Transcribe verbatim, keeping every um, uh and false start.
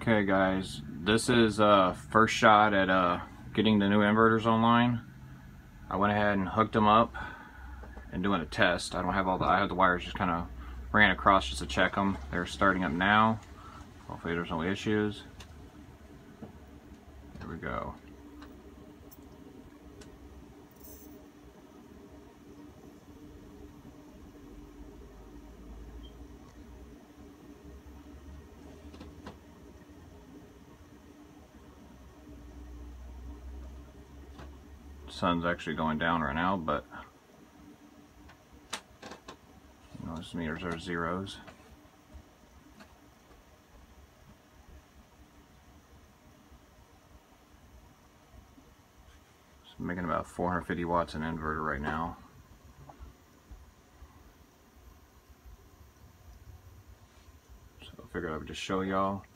Okay guys, this is uh first shot at uh getting the new inverters online. I went ahead and hooked them up and doing a test. I don't have all the I have the wires just kind of ran across just to check them. They're starting up now. Hopefully there's no issues. Here we go. Sun's actually going down right now, but those meters are zeros. So I'm making about four hundred fifty watts in inverter right now. So I figured I would just show y'all.